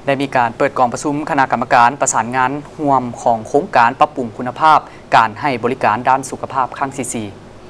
ได้มีการเปิดกองประชุมคณะกรรมการประสานงานร่วมของโครงการปรับปรุงคุณภาพการให้บริการด้านสุขภาพครั้งที่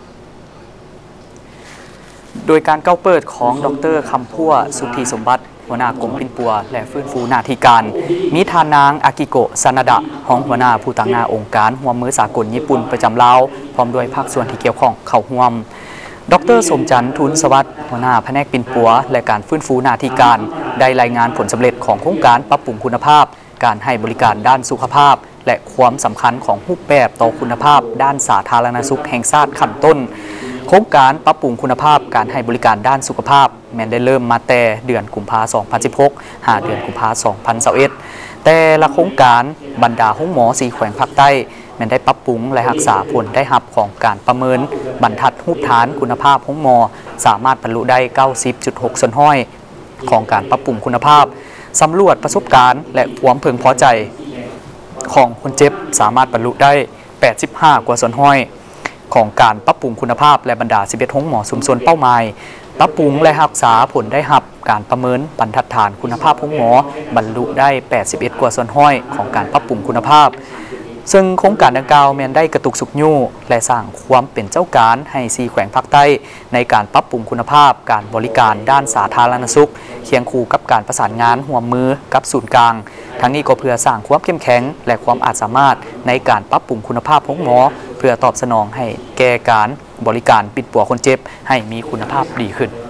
4โดยการเปิดของดร.คำพั่วสุทธิสมบัติหัวหน้ากรมปิ่นปัวและฟื้นฟูหน้าที่การมีทานางอากิโกะซานาดะห้องหัวหน้าผู้ตั้งหน้าองค์การร่วมมือสากลญี่ปุ่นประจำลาวพร้อมด้วยภาคส่วนที่เกี่ยวข้องเข้าร่วมดร.สมจันทร์ทุนสวัสดิ์หัวหน้าแผนกปิ่นปัวและการฟื้นฟูหน้าที่การได้รายงานผลสำเร็จของโครงการปรับปรุงคุณภาพการให้บริการด้านสุขภาพและความสำคัญของรูปแบบต่อคุณภาพด้านสาธารณสุขแห่งชาติขั้นต้นโครงการปรับปรุงคุณภาพการให้บริการด้านสุขภาพแม้ได้เริ่มมาแต่เดือนกุมภาพันธ์ 2016 หาเดือนกุมภาพันธ์ 2021แต่ละโครงการบรรดาห้องหมอ4แขวงภาคใต้แม้ได้ปรับปรุงและรักษาผลได้รับของการประเมินบรรทัดรูปฐานคุณภาพห้องหมอสามารถบรรลุได้ 90.6 ส่วนห้อยของการปรับปรุงคุณภาพสำรวจประสบการณ์และความพึงพอใจของคนเจ็บสามารถบรรลุได้ 85 กว่าส่วนห้อยของการปรับปรุงคุณภาพและบรรดา11ห้องหมอชุมชนเป้าหมายปรับปรุงและรักษาผลได้รับการประเมินบรรทัดฐานคุณภาพห้องหมอบรรลุได้ 81 กว่าส่วนห้อยของการปรับปรุงคุณภาพซึ่งโครงการดังกล่าวแม้นได้กระตุกสุกยู่และสร้างความเป็นเจ้าการให้4แขวงภาคใต้ในการปรับปรุงคุณภาพการบริการด้านสาธารณสุขเคียงคู่กับการประสานงานร่วมมือกับศูนย์กลางทั้งนี้ก็เพื่อสร้างความเข้มแข็งและความอาจสามารถในการปรับปรุงคุณภาพของหมอเพื่อตอบสนองให้แก่การบริการปิดปัวคนเจ็บให้มีคุณภาพดีขึ้น